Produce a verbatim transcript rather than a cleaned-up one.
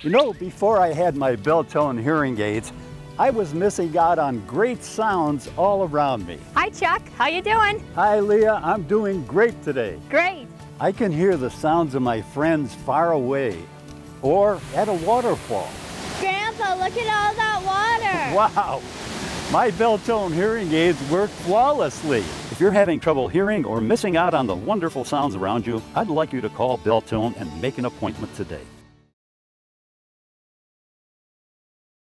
You know, before I had my Beltone hearing aids, I was missing out on great sounds all around me. Hi Chuck, how you doing? Hi Leah, I'm doing great today. Great. I can hear the sounds of my friends far away or at a waterfall. Grandpa, look at all that water. Wow, my Beltone hearing aids work flawlessly. If you're having trouble hearing or missing out on the wonderful sounds around you, I'd like you to call Beltone and make an appointment today.